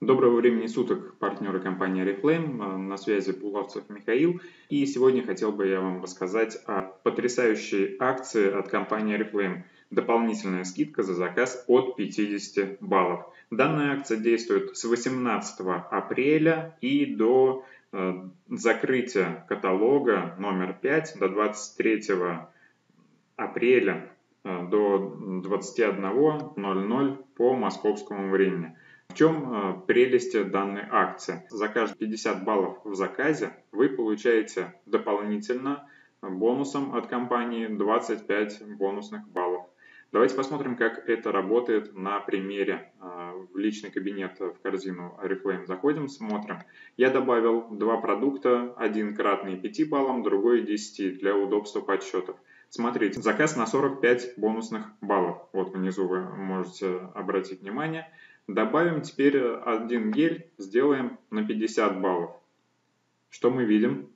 Доброго времени суток, партнеры компании Oriflame, на связи Булавцев Михаил. И сегодня хотел бы я вам рассказать о потрясающей акции от компании Oriflame. Дополнительная скидка за заказ от 50 баллов. Данная акция действует с 18 апреля и до закрытия каталога номер 5 до 23 апреля до 21:00 по московскому времени. В чем прелесть данной акции? За каждые 50 баллов в заказе вы получаете дополнительно бонусом от компании 25 бонусных баллов. Давайте посмотрим, как это работает на примере. В личный кабинет в корзину Oriflame заходим, смотрим. Я добавил два продукта, один кратный 5 баллам, другой 10 для удобства подсчетов. Смотрите, заказ на 45 бонусных баллов. Вот внизу вы можете обратить внимание. Добавим теперь один гель, сделаем на 50 баллов. Что мы видим?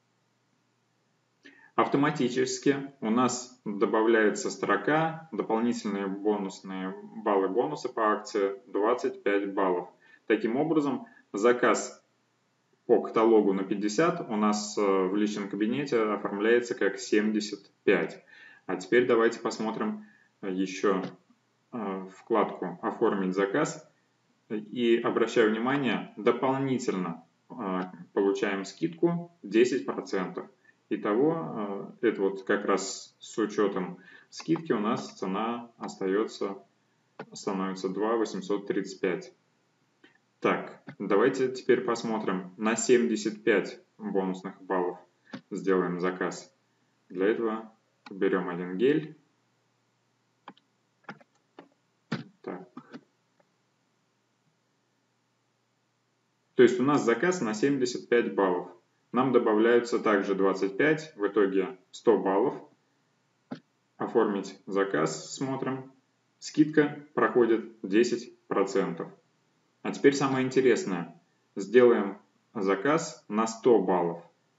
Автоматически у нас добавляется строка дополнительные бонусные баллы бонуса по акции 25 баллов. Таким образом, заказ по каталогу на 50 у нас в личном кабинете оформляется как 75. А теперь давайте посмотрим еще вкладку «Оформить заказ». И обращаю внимание, дополнительно получаем скидку 10%. Итого, это вот как раз с учетом скидки у нас цена становится 2 835. Так, давайте теперь посмотрим на 75 бонусных баллов. Сделаем заказ. Для этого берем один гель. Так. То есть у нас заказ на 75 баллов. Нам добавляются также 25, в итоге 100 баллов. Оформить заказ, смотрим. Скидка проходит 10%. А теперь самое интересное. Сделаем заказ на 100 баллов.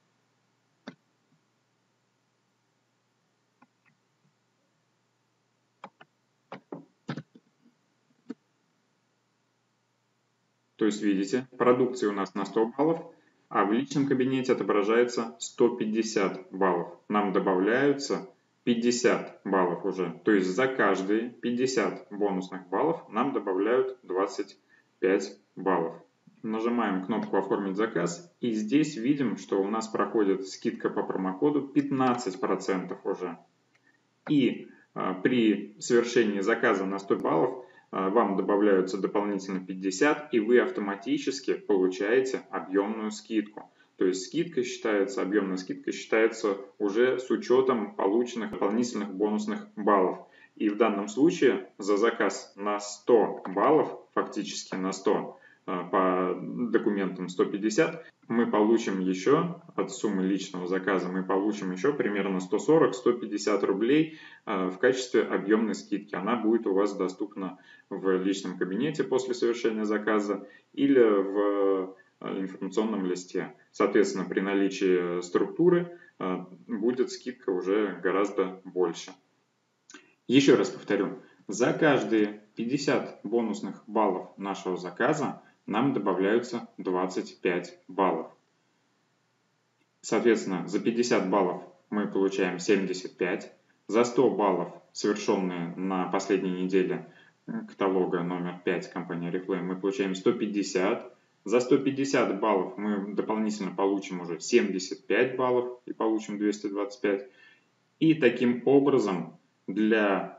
То есть, видите, продукции у нас на 100 баллов, а в личном кабинете отображается 150 баллов. Нам добавляются 50 баллов уже. То есть, за каждые 50 бонусных баллов нам добавляют 25 баллов. Нажимаем кнопку «Оформить заказ», и здесь видим, что у нас проходит скидка по промокоду 15% уже. И при совершении заказа на 100 баллов вам добавляются дополнительно 50, и вы автоматически получаете объемную скидку. То есть объемная скидка считается уже с учетом полученных дополнительных бонусных баллов. И в данном случае за заказ на 100 баллов, фактически на 100, по документам 150, мы получим еще от суммы личного заказа, мы получим еще примерно 140-150 рублей в качестве объемной скидки. Она будет у вас доступна в личном кабинете после совершения заказа или в информационном листе. Соответственно, при наличии структуры будет скидка уже гораздо больше. Еще раз повторю, за каждые 50 бонусных баллов нашего заказа нам добавляются 25 баллов. Соответственно, за 50 баллов мы получаем 75. За 100 баллов, совершенные на последней неделе каталога номер 5 компании Oriflame, мы получаем 150. За 150 баллов мы дополнительно получим уже 75 баллов и получим 225. И таким образом для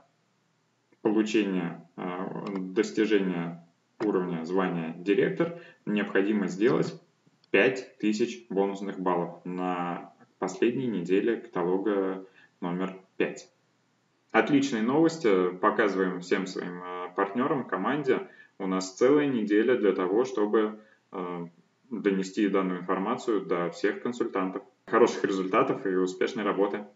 достижения уровня звания директор необходимо сделать 5000 бонусных баллов на последней неделе каталога номер 5. Отличные новости, показываем всем своим партнерам, команде. У нас целая неделя для того, чтобы донести данную информацию до всех консультантов. Хороших результатов и успешной работы!